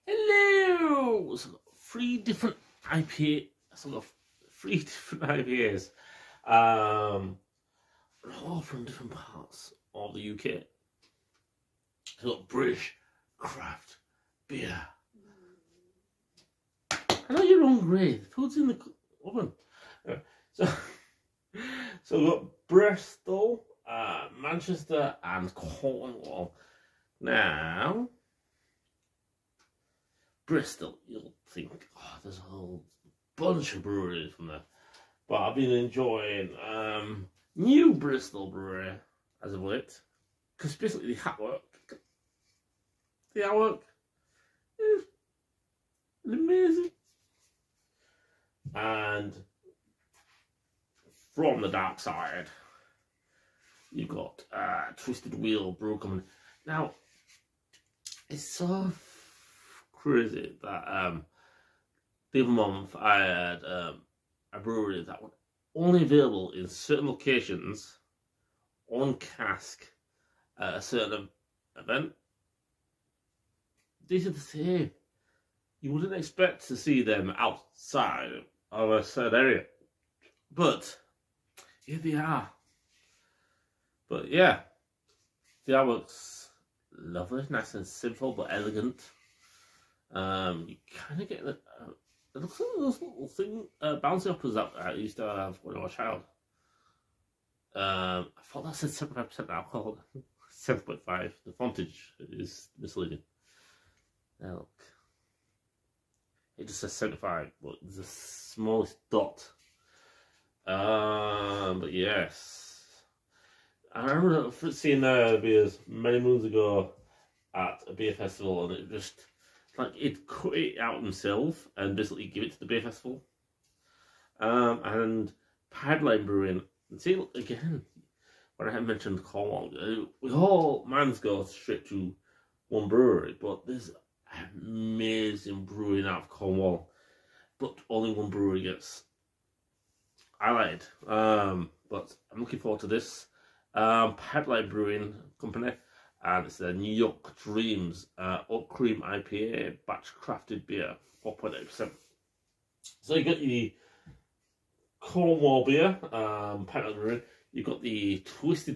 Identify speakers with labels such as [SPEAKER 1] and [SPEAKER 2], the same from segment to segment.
[SPEAKER 1] Hello! So I've got three different IPA. So I've got three different IPAs. All from different parts of the UK. So I've got British craft beer. I know you're hungry. The food's in the oven. So we've got Bristol, Manchester, and Cornwall. Now, Bristol, you'll think, oh, there's a whole bunch of breweries from there. But I've been enjoying New Bristol Brewery as of late. Because basically the artwork is amazing. And from the dark side, you've got Twisted Wheel Brew Company. Now, it's so crazy that the other month I had a brewery that was only available in certain locations on cask at a certain event. These are the same. You wouldn't expect to see them outside of a certain area, but here they are. But yeah, the artwork's lovely, nice and simple but elegant. You kind of get it looks like those little thing bouncy uppers that I used to have when I was a child. I thought that said 75% alcohol. 7.5. The fontage is misleading. Now look, it just says 75, but there's the smallest dot. But yes, I remember seeing beers many moons ago at a beer festival, and it just like it cut it out himself and basically give it to the beer festival. And Pipeline Brewing, and see again when I had mentioned Cornwall, we all minds go straight to one brewery, but there's amazing brewing out of Cornwall, but only one brewery gets highlighted. But I'm looking forward to this. Pipeline Brewing Company, and it's a New York Dreams Oak Cream IPA batch crafted beer, 4.8%. So you got the Cornwall beer, Pipeline Brewing. You've got the Twisted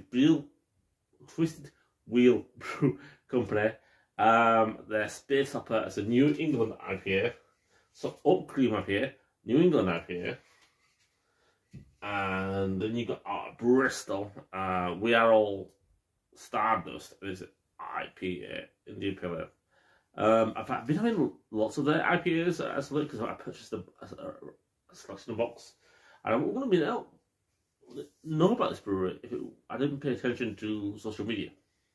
[SPEAKER 1] Wheel Brew Company. Their Space Hopper is a New England IPA. So Oak Cream IPA, New England IPA. And then you got Bristol. We Are All Stardust. Is IPA, Indian Pale Ale. I've been having lots of their IPAs as well because I purchased a selection of box. And I wouldn't be know about this brewery if I didn't pay attention to social media.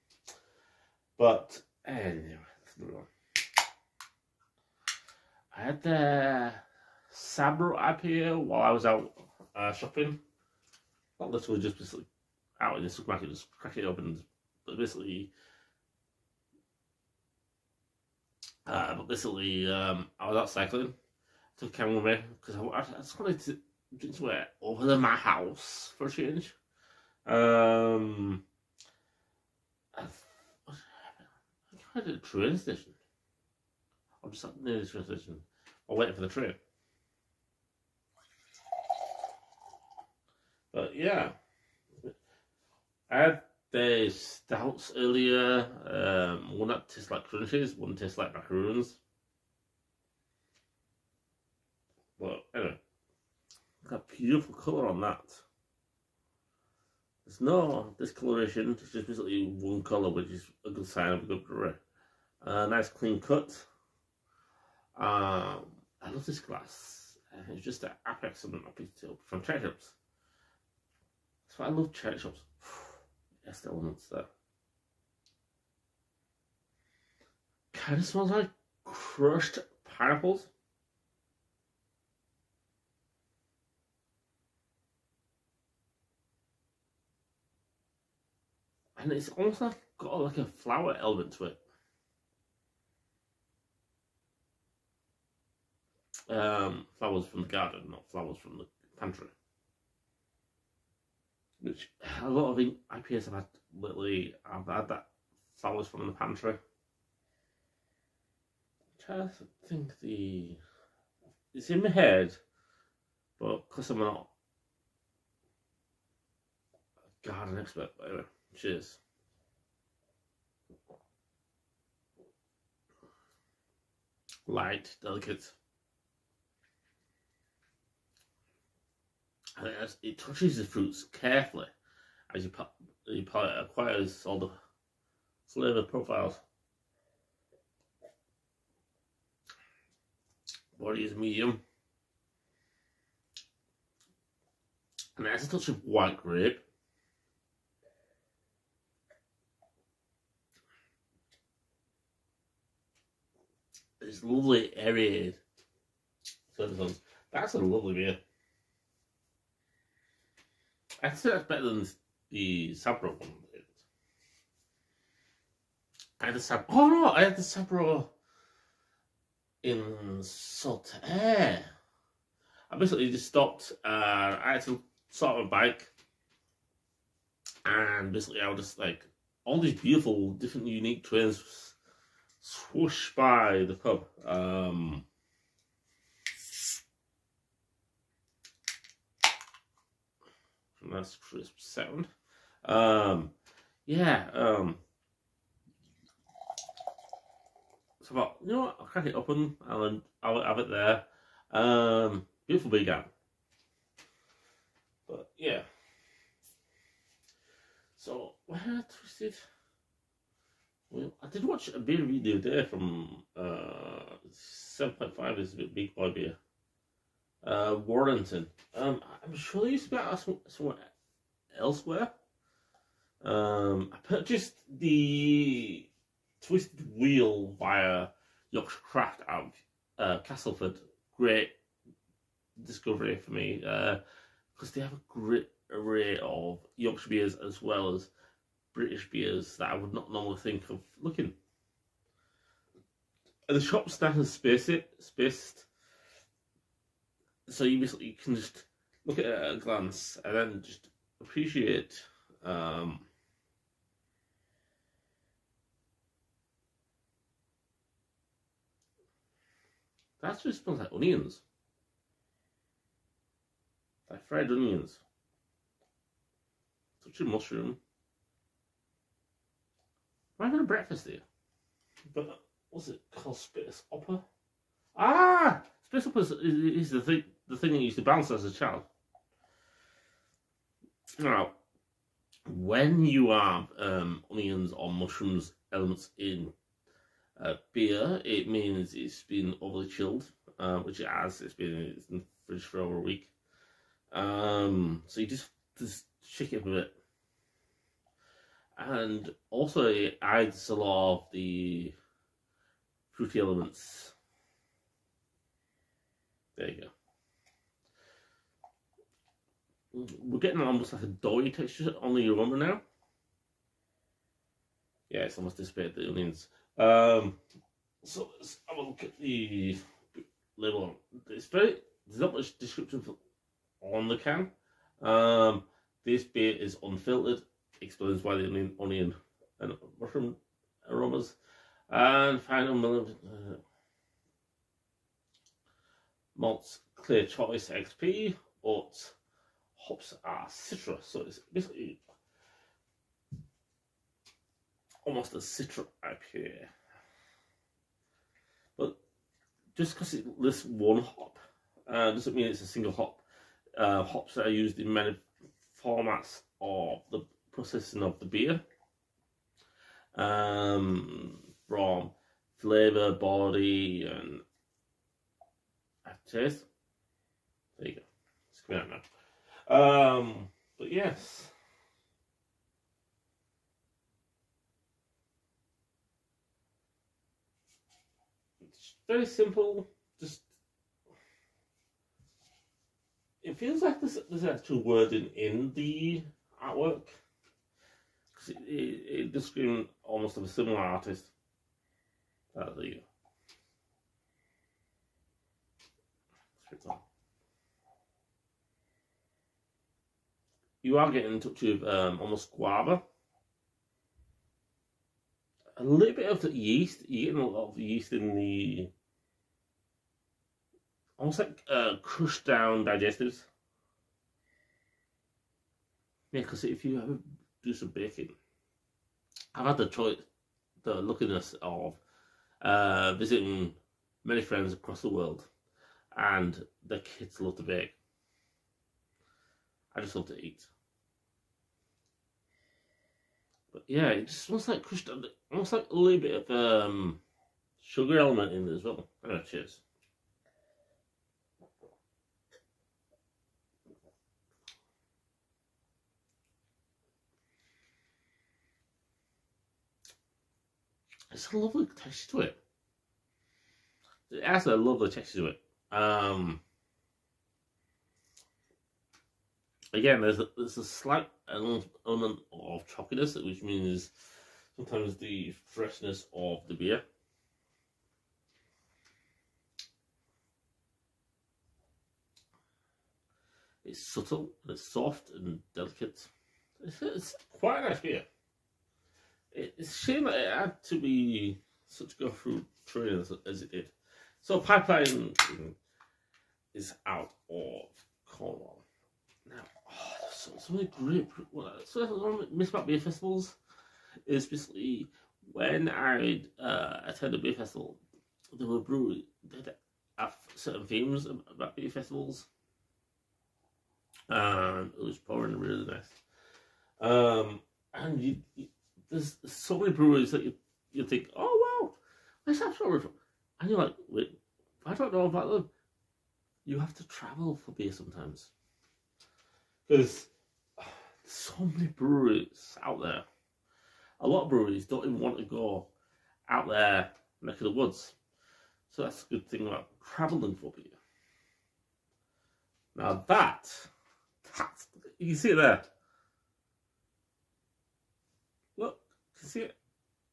[SPEAKER 1] But anyway, let's move on. I had the Sabro IPA while I was out shopping. Not literally just basically out in the supermarket, just crack it open. But basically, I was out cycling. Took a camera with me because I just wanted to drink somewhere over than my house for a change. I had a train station. I'm just near the train station. I'm waiting for the train. But yeah, I had the stouts earlier. One that tastes like crunchies, one tastes like macaroons. But anyway, got a beautiful colour on that. There's no discoloration, it's just basically one colour, which is a good sign of a good brewery. Nice clean cut. I love this glass. It's just an Apex and an from Cherry Shops. That's why I love Cherry Shops. Yes, the elements there. Kind of smells like crushed pineapples. And it's almost like got like a flower element to it. Flowers from the garden, not flowers from the pantry. Which a lot of IPAs I've had lately, I've had that flowers from the pantry. trying to think it's in my head, but because I'm not a garden expert, but anyway, cheers. Light, delicate. And it touches the fruits carefully as your palate acquires all the flavour profiles. Body is medium. And it has a touch of white grape. It's lovely aerated. That's a lovely beer. I'd say that's better than the Sabro one. I had the Sabro. Oh no, I had the Sabro in Saltaire. I basically just stopped. I had to sort of a bike, and basically I was just like all these beautiful, different, unique trains swoosh by the pub. Nice crisp sound. Yeah. So I thought, you know what? I'll crack it open and I'll have it there. Beautiful big gap. But yeah. So where I twisted. Well, I did watch a beer review the other day from 7.5 is a bit big boy beer. Warrington. I'm sure they used to be out somewhere elsewhere. I purchased the Twisted Wheel via Yorkshire Craft out of Castleford. Great discovery for me because they have a great array of Yorkshire beers as well as British beers that I would not normally think of looking. And the shop staff is spaced. So you basically can just look at it at a glance and then just appreciate that just smells like onions. Like fried onions. Touch of mushroom. I'm having a breakfast here. But what's it called? Space Opera? Ah! Space Opera is the thing that used to bounce as a child. Now, when you have onions or mushrooms elements in beer, it means it's been overly chilled, which it has. It's been in the fridge for over a week. So you just shake it a bit. And also it adds a lot of the fruity elements. There you go. We're getting almost like a doughy texture on the aroma now. Yeah, it's almost dissipated the onions. So let's have a look at the label. There's not much description on the can. This beer is unfiltered. Explains why the onion and mushroom aromas. And final malts clear choice XP. Oats, hops are Citra. So it's basically almost a Citra IPA. But just because it lists one hop doesn't mean it's a single hop. Hops are used in many formats of the processing of the beer, from flavour, body, and taste. There you go. It's coming out now. But yes. It's very simple. Just it feels like there's actual wording in the artwork. Because it does scream almost of a similar artist. There you go. You are getting in touch with almost guava. A little bit of the yeast. You're getting a lot of yeast in the almost like crushed down digestives. Yeah, because if you ever do some baking, I've had the choice, the luckiness of visiting many friends across the world, and their kids love to bake. I just love to eat. But yeah, it just smells like crushed, almost like a little bit of sugar element in it as well. Anyway, cheers. It's a lovely texture to it. It has a lovely texture to it. Again, there's a slight element of chalkiness, which means sometimes the freshness of the beer. It's subtle, it's soft and delicate. It's quite a nice beer. It's a shame that it had to be such a go through training as it did. So Pipeline is out of Cornwall. Now, there's so many great. So what I miss about beer festivals is basically when I attended a beer festival, there were breweries that have certain themes about beer festivals. It was pouring really nice. And there's so many breweries that you think, oh wow, where's that brewery from? And you're like, wait, I don't know about them. You have to travel for beer sometimes. Because so many breweries out there. A lot of breweries don't even want to go out there neck of the woods. So that's a good thing about traveling for beer. Now that's you can see it there. Look, you can see it.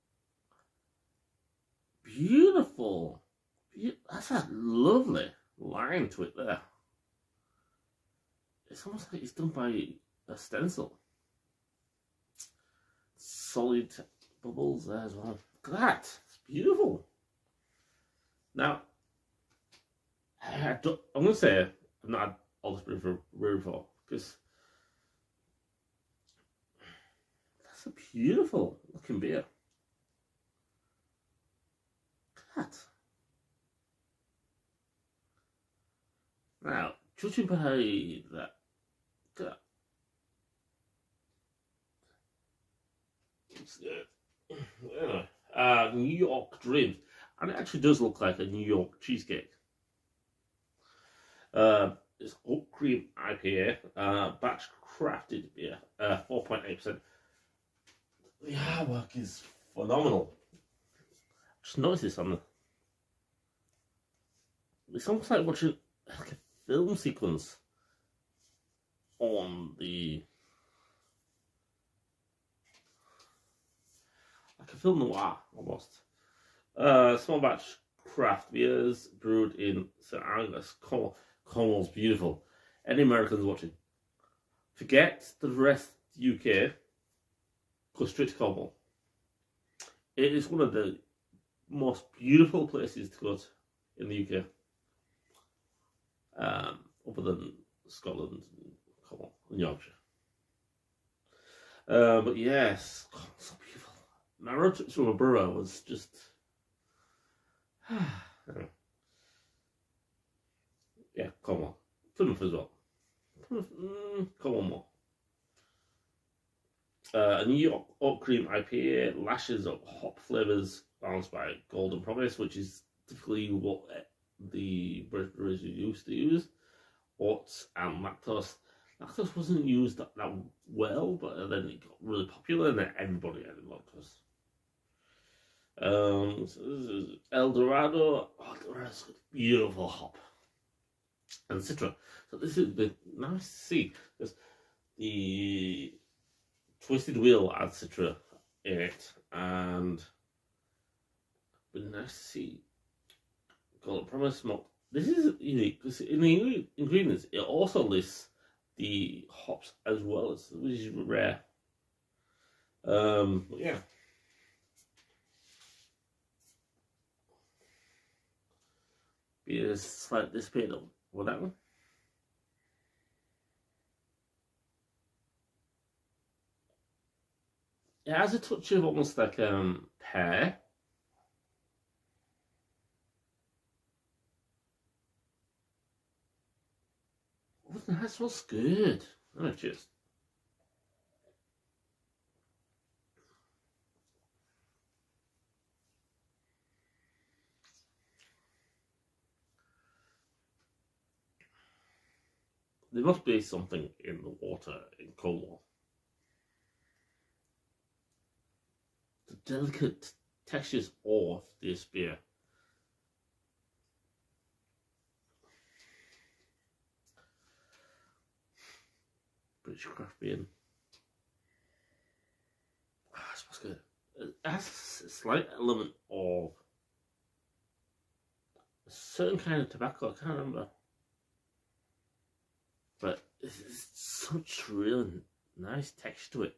[SPEAKER 1] Beautiful. That's a lovely line to it there. It's almost like it's done by a stencil. Solid bubbles there as well. Look at that. It's beautiful. Now, I'm going to say I've not had all this beer for brew before, because that's a beautiful looking beer. Look at that. Now, judging by that, New York Dreams, and it actually does look like a New York cheesecake. It's oat cream IPA, batch crafted beer, 4.8%. The artwork is phenomenal. Just notice this on the. It's almost like watching like a film sequence on the. Like a film noir almost. Small batch craft beers brewed in St. Angus, Cornwall. Cornwall's beautiful. Any Americans watching, forget the rest of the UK, go straight to Cornwall. It is one of the most beautiful places to go to in the UK, other than Scotland, Cornwall, and Yorkshire. But yes, so beautiful. My road trips from a brewer was just. Yeah, Cornwall. Plymouth as well. Cornwall more. A New York oat cream IPA, lashes of hop flavours balanced by Golden Promise, which is typically what the British brewers used to use. Oats and lactose. Lactose wasn't used that well, but then it got really popular and then everybody added lactose. So this is El Dorado. Oh, Dorado's beautiful hop. And Citra. So this is nice to see, because the Twisted Wheel adds Citra in it, and but nice to see Golden Promise malt. This is unique because in the ingredients it also lists the hops as well, as which is rare. But yeah. beers slightly disappeared or whatever. It has a touch of almost like pear. Oh, that smells good. Oh, cheers. There must be something in the water in Cornwall. The delicate textures of this beer. British craft beer. Ah, it smells good. It has a slight element of a certain kind of tobacco, I can't remember. But it's such really nice texture to it.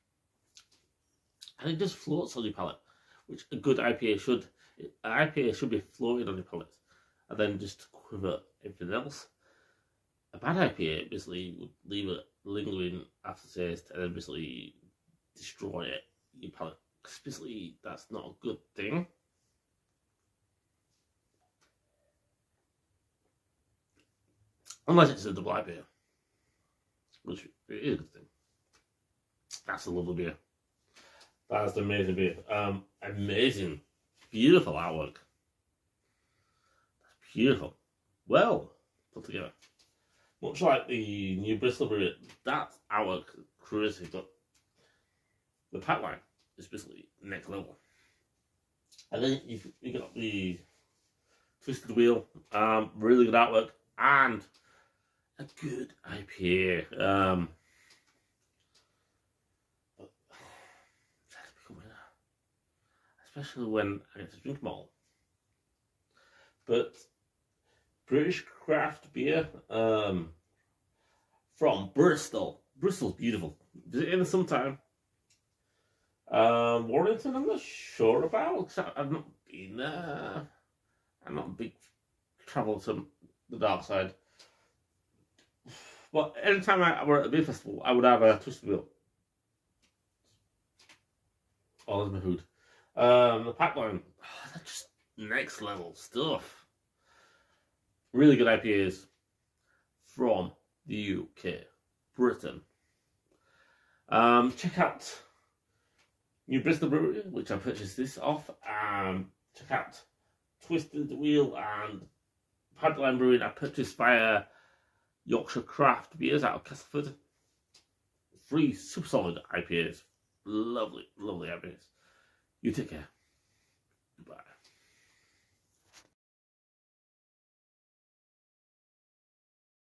[SPEAKER 1] And it just floats on your palate, which a good IPA should. An IPA should be floating on your palate, and then just quiver everything else. A bad IPA basically would leave a lingering aftertaste and then basically destroy it, your palate. Because basically that's not a good thing. Unless it's a double IPA, which it is a good thing. That's a lovely beer. That's an amazing beer. Amazing, beautiful artwork. That's beautiful. Well put together. Much like the new Bristol Brewery, that artwork crazy, but the pipeline is basically next level. And then you got the twisted wheel, really good artwork, and a good IPA. Especially when I get to drink them all. But British craft beer from Bristol. Bristol's beautiful. Visit in the summertime. Warrington, I'm not sure about. I've not been there. I'm not a big travel to the dark side. But anytime I were at a beer festival, I would have a twisted wheel. Oh, there's my hood. The pipeline, that's just next level stuff. Really good IPAs from the UK, Britain. Check out New Bristol Brewery, which I purchased this off. Check out Twisted Wheel and Pipeline Brewing. I purchased via Yorkshire Craft Beers out of Castleford. 3 super solid IPAs. Lovely, lovely IPAs. You take care.